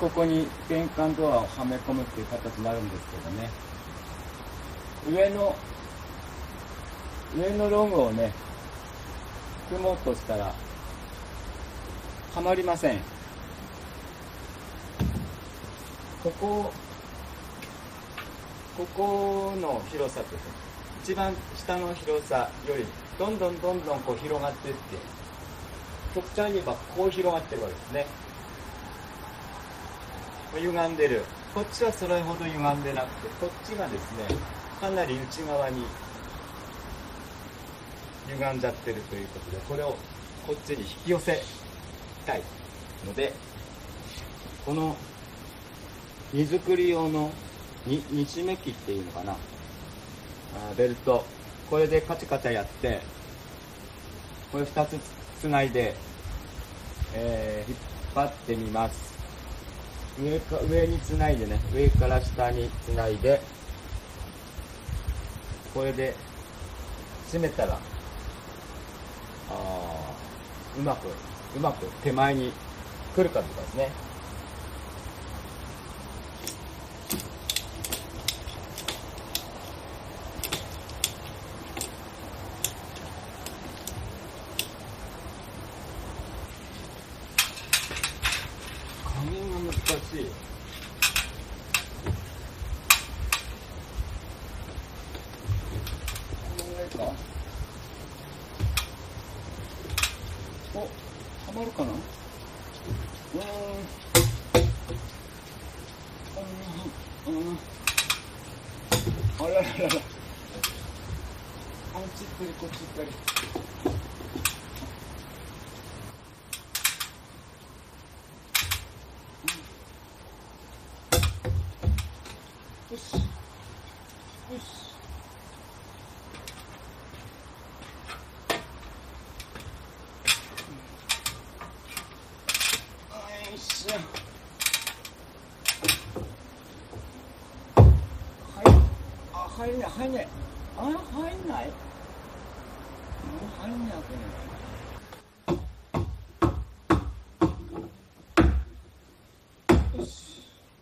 ここに玄関ドアをはめ込むっていう形になるんですけどね、上のログをね組もうとしたらはまりません。ここの広さって一番下の広さよりどんどんこう広がっていって、極端に言えばこう広がってるわけですね。歪んでる。こっちはそれほど歪んでなくて、こっちがですねかなり内側に歪んじゃってるということで、これをこっちに引き寄せたいので、この荷造り用の日めきっていうのかな、ベルト、これでカチャカチャやって、これ2つつないで、引っ張ってみます。上につないでね、上から下につないで、これで締めたらうまく手前に来るかどうかですね。加減が難しい。この上か。お、はまるかな。あらららら、あっち行ったりこっち行ったり。よしよし。よいしょ。入んない。入んない。入んない。入んない。よし。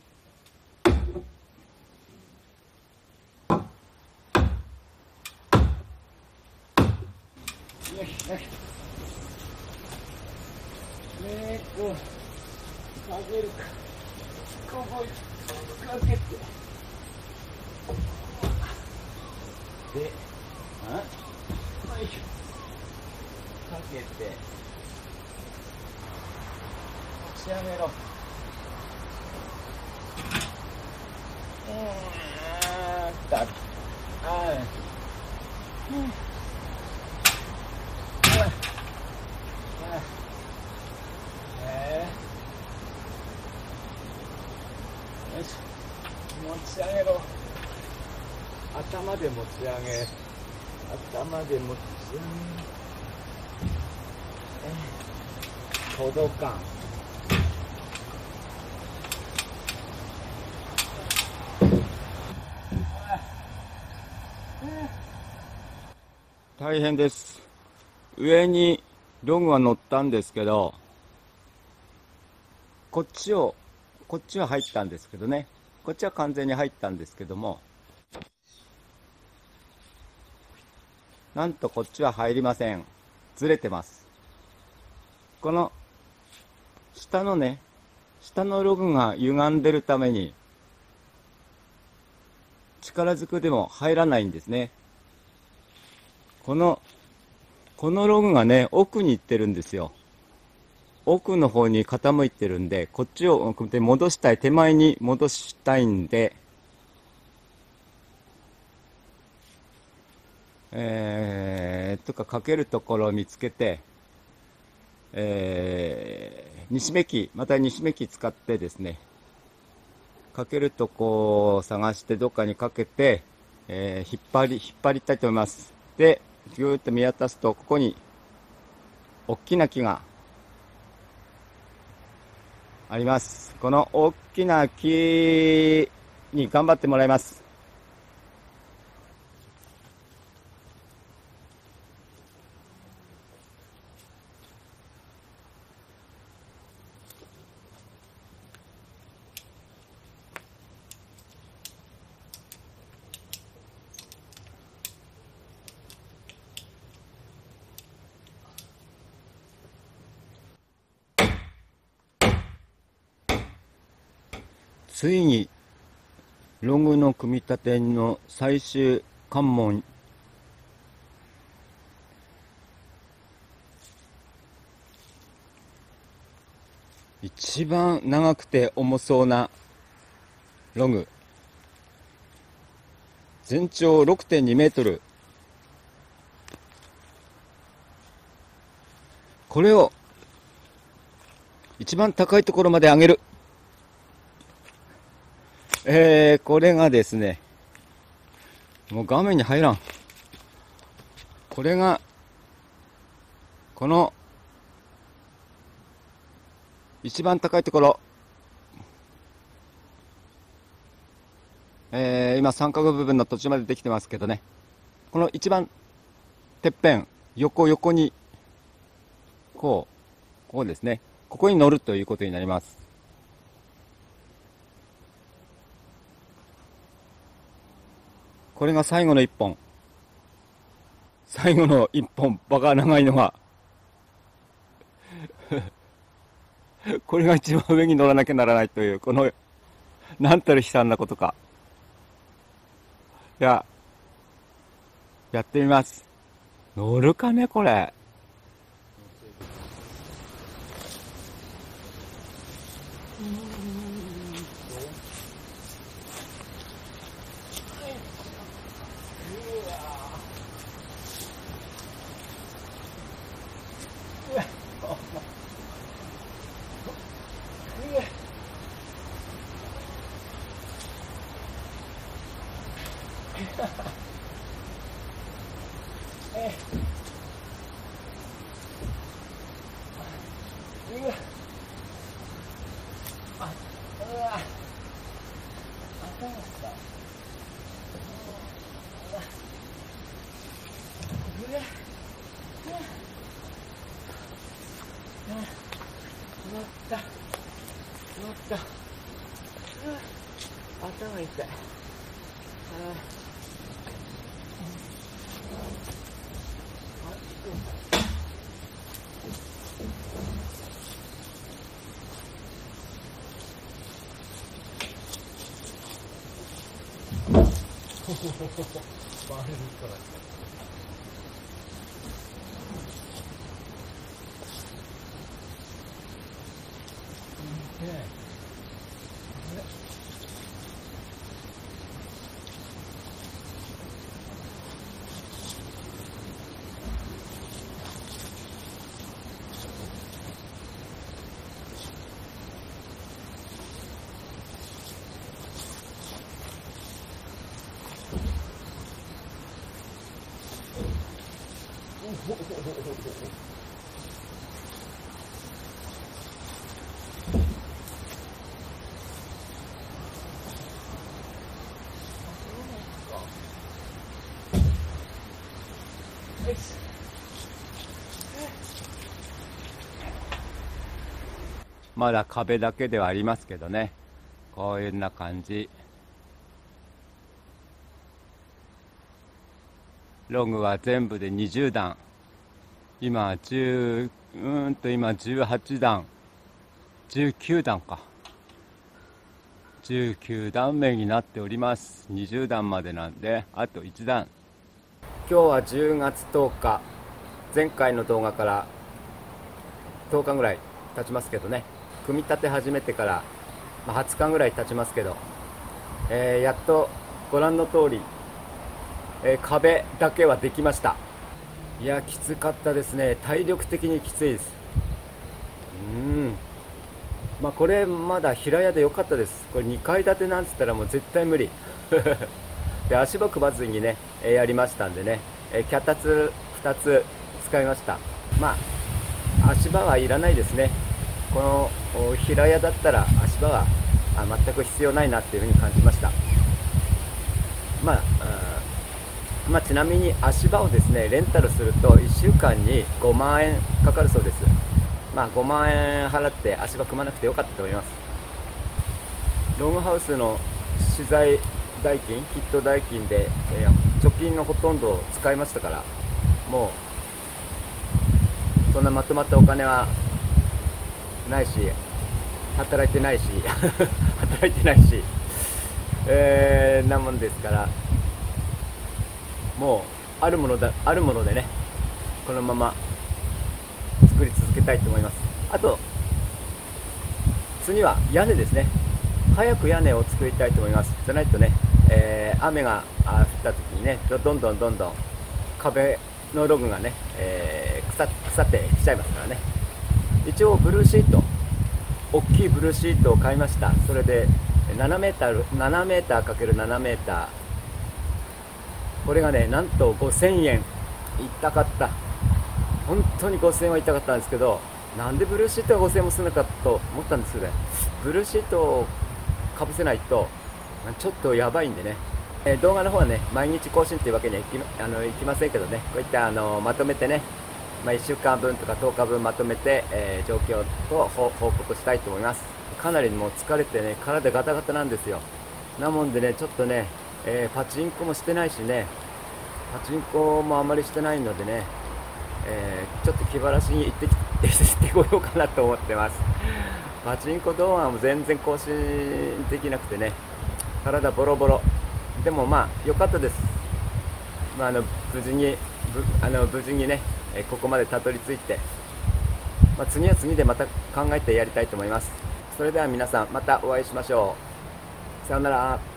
かけるか。ここにかけて。で、よいしょ。かけて。持ち上げろ。よし、持ち上げろ。頭で持ち上げ。届かん。大変です。上にログは乗ったんですけど、こっちは入ったんですけどね。こっちは完全に入ったんですけども、なんとこっちは入りません。ずれてます。この下のログが歪んでるために、力ずくでも入らないんですね。このログがね、奥に行ってるんですよ。奥の方に傾いてるんで、こっちを戻したい、手前に戻したいんで、かけるところを見つけて、また西めき使ってですね、かけるとこを探してどっかにかけて、引っ張りたいと思います。で、ぎゅーっと見渡すと、ここに大きな木があります。この大きな木に頑張ってもらいます。 ついにログの組み立ての最終関門、一番長くて重そうなログ、全長 6.2 メートル、これを一番高いところまで上げる。これがですね、もう画面に入らん。これが、この、一番高いところ。今三角部分の途中までできてますけどね。この一番てっぺん、横に、こうですね。ここに乗るということになります。これが最後の一本。最後の一本、バカ長いのが。これが一番上に乗らなきゃならないという、この、なんたる悲惨なことか。やってみます。乗るかね、これ。頭痛い。まだ壁だけではありますけどね、こういうな感じ。ログは全部で20段、今18段、19段か、19段目になっております。20段までなんであと1段。今日は10月10日、前回の動画から10日ぐらい経ちますけどね、組み立て始めてから20日ぐらい経ちますけど、やっとご覧の通り、壁だけはできました。いや、きつかったですね。体力的にきついです。これまだ平屋で良かったです。これ2階建てなんつったらもう絶対無理。で、足場組まずにね、やりましたんでね、脚立2つ使いました。足場はいらないですね。この平屋だったら足場は全く必要ないなっていうふうに感じました。ちなみに足場をですね、レンタルすると1週間に5万円かかるそうです。5万円払って足場組まなくてよかったと思います。ログハウスの資材代金、キット代金で、貯金のほとんどを使いましたから、もうそんなまとまったお金はないし、 働いてないし働いてないし、なもんですから、もうあるものでね、このまま作り続けたいと思います。あと次は屋根ですね。早く屋根を作りたいと思います。じゃないとね、雨が降った時にね、どんどん壁のログがね、腐ってきちゃいますからね。一応ブルーシート、大きいブルーシートを買いました。それで7メーター ×7 メーター、これがね、なんと5000円。痛かった、本当に5000円は痛かったんですけど、なんでブルーシートが5000円もするのかと思ったんですけどね、ブルーシートをかぶせないとちょっとやばいんでね、動画の方はね、毎日更新というわけにはいきませんけどね、こういったまとめてね、1週間分とか10日分まとめて、状況と報告したいと思います。かなりもう疲れてね、体ガタガタなんですよ。なもんでね、ちょっとね、パチンコもしてないしね、パチンコもあまりしてないのでね、ちょっと気晴らしに行ってこようかなと思ってます。パチンコ動画も全然更新できなくてね、体ボロボロ。でもまあ良かったです。無事にね、ここまでたどり着いて、次は次でまた考えてやりたいと思います。それでは皆さん、またお会いしましょう。さようなら。